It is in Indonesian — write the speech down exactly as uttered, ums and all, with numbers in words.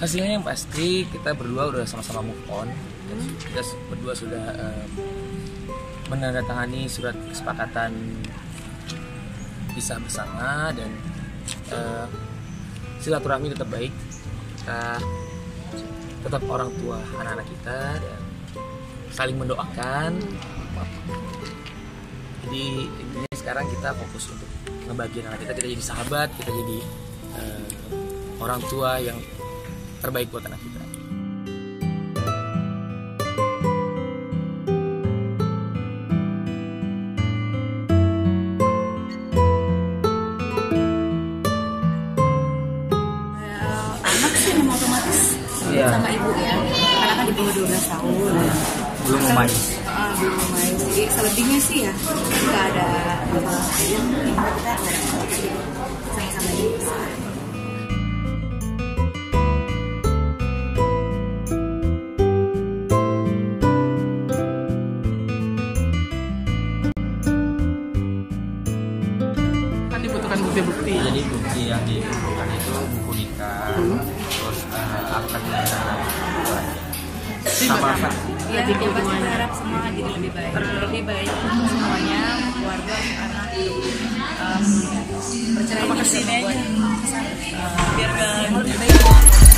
Hasilnya yang pasti kita berdua udah sama-sama move on. Hmm. Kita berdua sudah uh, menandatangani surat kesepakatan pisah bersama dan uh, silaturahmi tetap baik. Kita tetap orang tua anak-anak kita dan saling mendoakan. Jadi intinya sekarang kita fokus untuk ngebagiin anak kita, kita jadi sahabat, kita jadi uh, orang tua yang terbaik buat anak kita. Anak sih memang otomatis Iya. sama ibu ya, karena kan di bawah dua belas tahun. Belum memain. Ah, belum memain. Jadi selebihnya sih ya nggak ada apa yang kita ada sama-sama ibu. Kan dibutuhkan bukti-bukti. Jadi bukti yang dibutuhkan itu buku nikah, Hmm. terus uh, akta kelahiran, itu aja. Jadi Sama bagaimana? Ya, Jadi kita pasti hubungannya. berharap semua jadi lebih baik, lebih baik untuk semuanya, keluarga, anak, um, bercerai Apa bisa kesini membuat aja? kesan, uh, biar gak lebih baik.